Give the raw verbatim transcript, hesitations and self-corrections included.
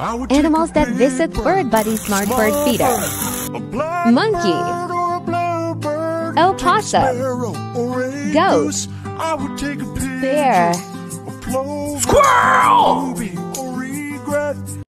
Animals that visit Bird Buddy Smart Bird Feeder. Monkey, opossum, goat, bear, Squirrel!